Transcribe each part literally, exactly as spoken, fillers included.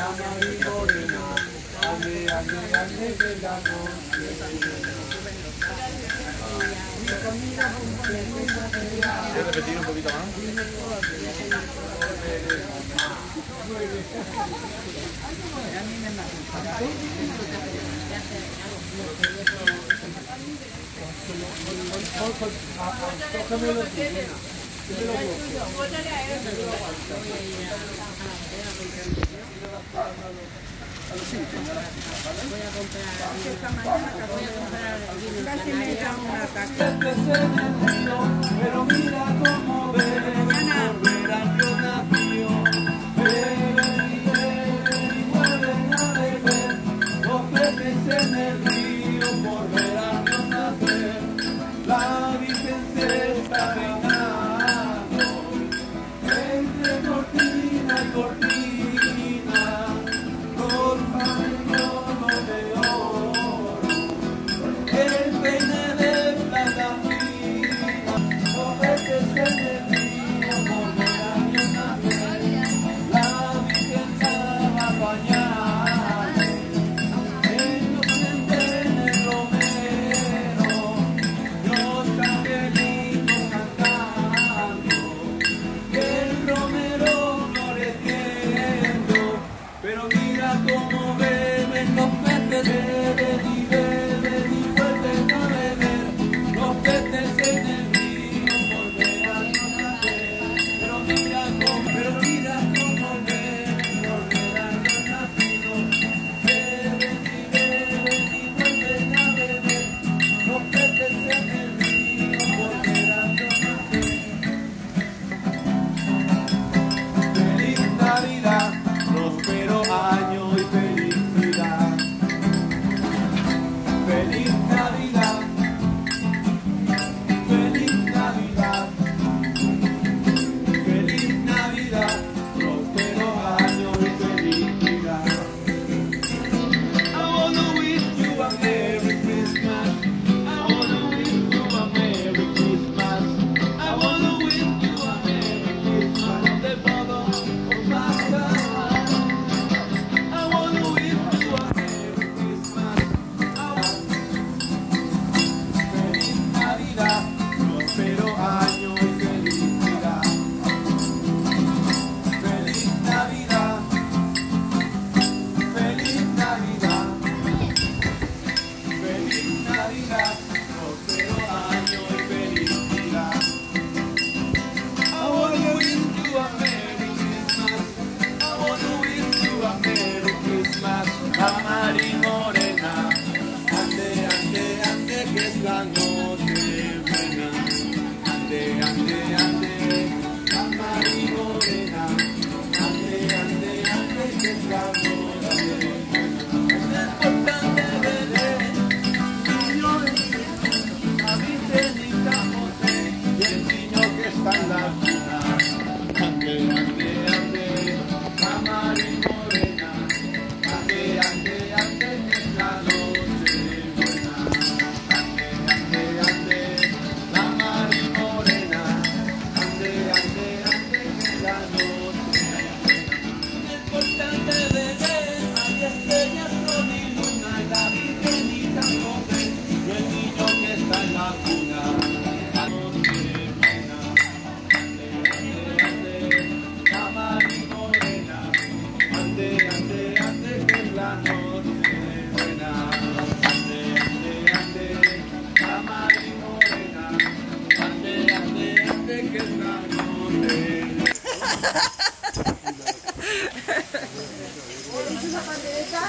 ¿Quieres repetir un poquito más? Voy a comprar esta mañana, voy a comprar casi me da un ataque. Pero mira cómo bebe, volver al río nació. Bebe y bebe y vuelven a beber. Los peces en el río por ver al río nacer. La Virgen se está peinando entre cortina y cortina. Rosa de oro de oro, el peine de plata fina. Los peces en el río por ver al río nacer. La Virgen se va a bañar inocente en el romero. Los angelitos cantando, el romero floreciendo. Pero mira cómo beben los peces, beben y beben y vuelven a beber. Los peces en el río volver a nacer. Pero mira cómo, pero mira cómo beben, volver a nacido. Beben y beben y vuelven a beber. Los peces en el río volver a nacer. Feliz Navidad, próspero año y felicidad. Feliz Navidad, feliz Navidad, feliz Navidad, próspero año y felicidad. I wanna wish you a Merry Christmas. I wanna wish you a Merry Christmas. I wanna wish you a Merry Christmas. De todo por pasar. I wanna wish you a Merry Christmas. Feliz Navidad, próspero año y felicidad. Feliz Navidad, feliz Navidad, feliz Navidad, próspero año y felicidad. I wanna wish you a Merry Christmas. I wanna wish you a Merry Christmas. A Mari Morena, ande, ande, ande, que es la noche buena. Ande, ande, ande, a Mari Morena, ande, ande, ande, que es la noche buena. Es importante beber, niño de a Virgen y San José, y el niño que está en la cuna. Ande, ande, ande, a Mari Morena, ande, ande, ande, que es la noche buena. Ande, ande, ande, a Mari Morena, ande, ande, ande, que es la noche buena. Es importante beber, hay estrellas, sol y luna, y la Virgen y San José, y el niño que está en la cuna. La noche buena. Ande, ande, ande, a Mari Morena, ande, ande, ande, que es la noche buena. Ande, ande, ande, a Mari Morena, ande, ande, ande, que es la noche buena. ¿Es una pandereta?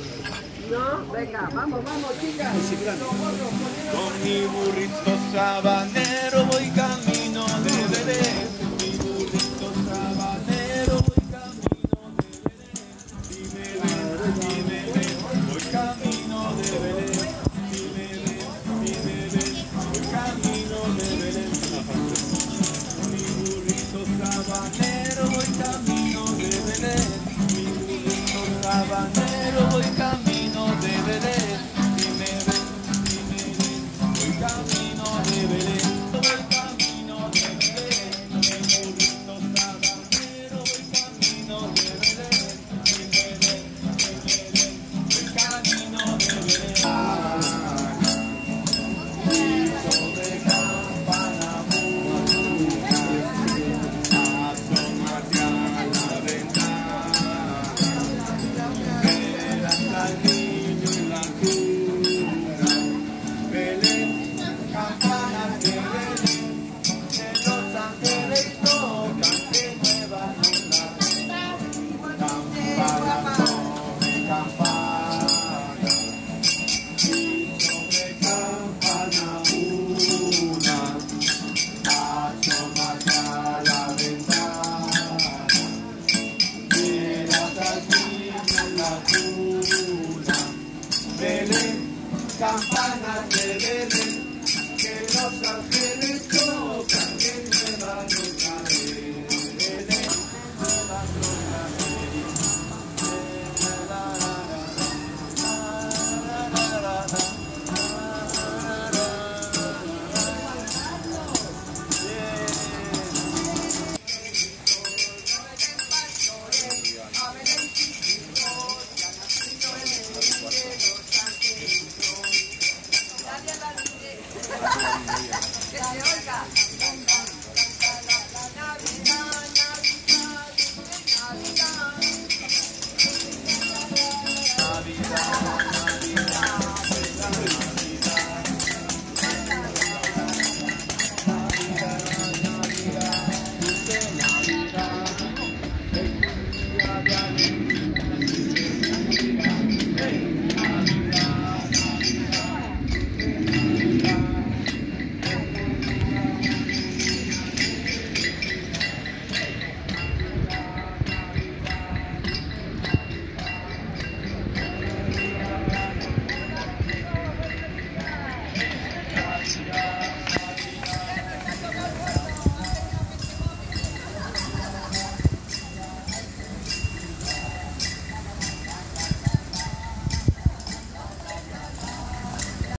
No, venga, vamos, vamos, chicas. Con mi burrito sábado.